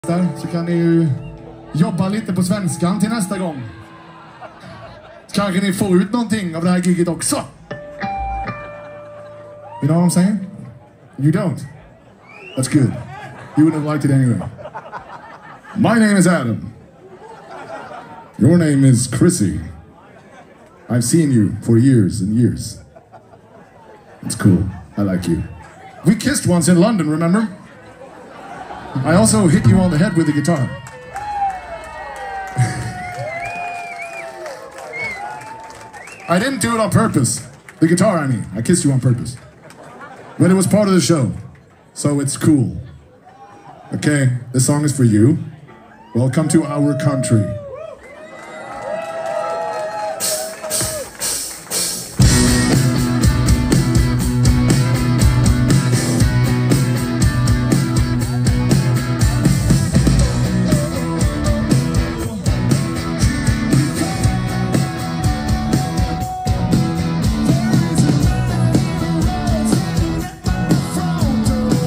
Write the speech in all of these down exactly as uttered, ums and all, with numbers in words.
Så kan ni ju jobba lite på svenskan till nästa gång. Så kanske ni får ut någonting av det här giget också. You know what I'm saying? You don't. That's good. You wouldn't have liked it anyway. My name is Adam. Your name is Chrissy. I've seen you for years and years. It's cool. I like you. We kissed once in London, remember? I also hit you on the head with the guitar. I didn't do it on purpose. The guitar, I mean. I kissed you on purpose. But it was part of the show. So it's cool. Okay, this song is for you. Welcome to our country.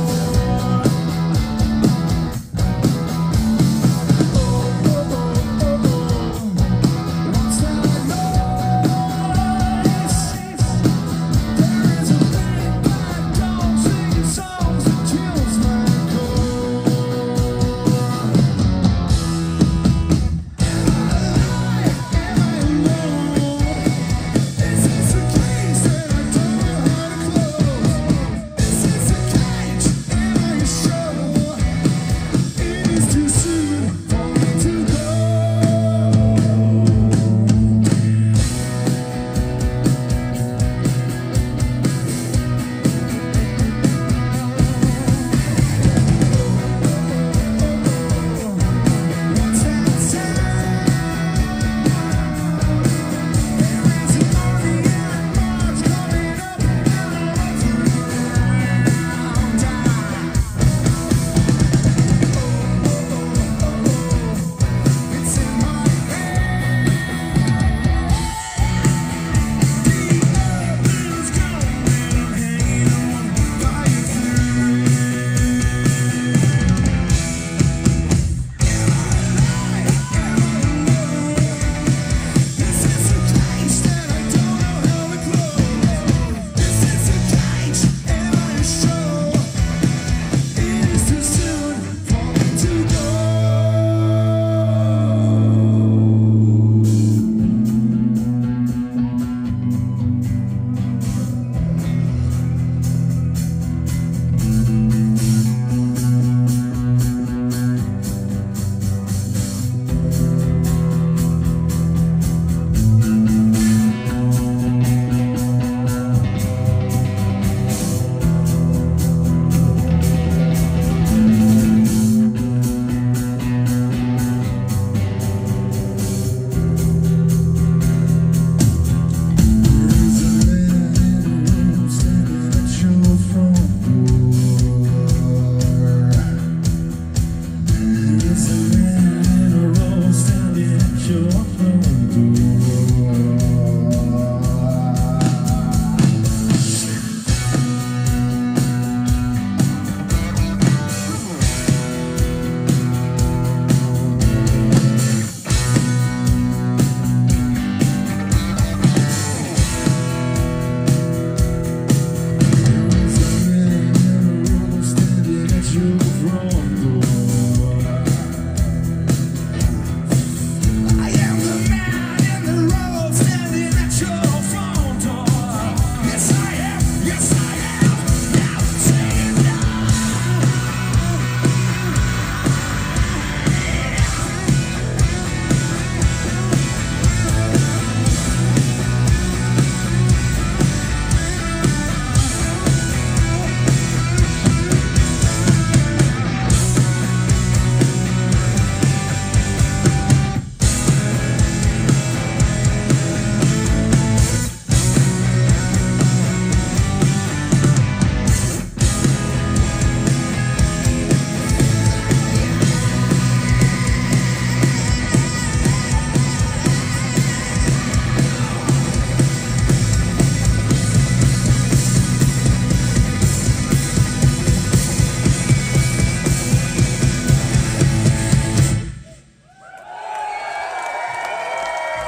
Oh,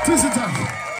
Twisted Tea.